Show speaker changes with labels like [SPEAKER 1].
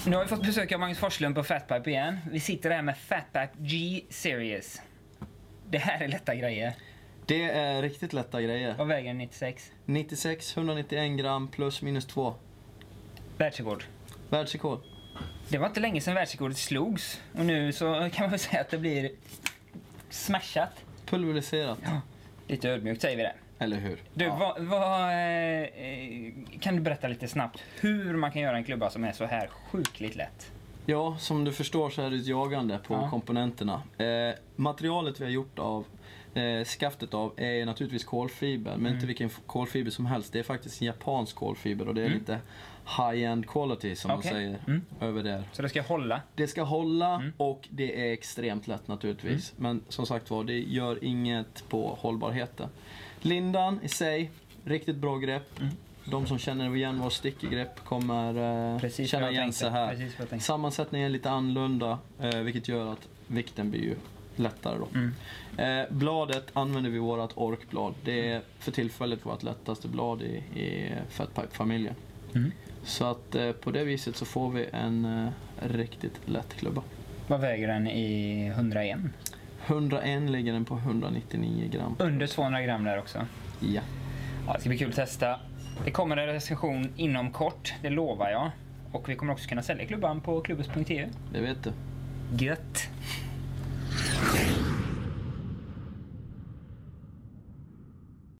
[SPEAKER 1] Nu har vi fått besök av Magnus Forslund på Fatpipe igen. Vi sitter här med Fatpipe G-Series. Det här är lätta grejer.
[SPEAKER 2] Det är riktigt lätta grejer.
[SPEAKER 1] Vad väger den 96?
[SPEAKER 2] 96, 191 gram plus minus 2.
[SPEAKER 1] Världsrekord.
[SPEAKER 2] Världsrekord.
[SPEAKER 1] Det var inte länge sedan världsrekordet slogs. Och nu så kan man väl säga att det blir smashat.
[SPEAKER 2] Pulveriserat.
[SPEAKER 1] Ja, lite ödmjukt säger vi det.
[SPEAKER 2] Eller hur?
[SPEAKER 1] Du,
[SPEAKER 2] Ja.
[SPEAKER 1] kan du berätta lite snabbt hur man kan göra en klubba som är så här sjukligt lätt?
[SPEAKER 2] Ja, som du förstår så är det ett jagande på komponenterna. Materialet vi har gjort av skaftet av är naturligtvis kolfiber, men inte vilken kolfiber som helst. Det är faktiskt en japansk kolfiber och det är lite high-end quality som man säger över där.
[SPEAKER 1] Så det ska hålla?
[SPEAKER 2] Det ska hålla och det är extremt lätt naturligtvis. Men som sagt var, det gör inget på hållbarheten. Lindan i sig, riktigt bra grepp. De som känner igen vår stickegrepp kommer känna igen sig här. Sammansättningen är lite annorlunda, vilket gör att vikten blir ju lättare då. Bladet använder vi vårat orkblad. Det är för tillfället vårt lättaste blad i Fatpipe-familjen. Så att på det viset så får vi en riktigt lätt klubba.
[SPEAKER 1] Vad väger den i 101?
[SPEAKER 2] 101 ligger den på 199 gram.
[SPEAKER 1] Under 200 gram där också?
[SPEAKER 2] Ja.
[SPEAKER 1] Ja, det ska bli kul att testa. Det kommer en recension inom kort, det lovar jag. Och vi kommer också kunna sälja klubban på klubbus.eu.
[SPEAKER 2] Det vet du.
[SPEAKER 1] Gött!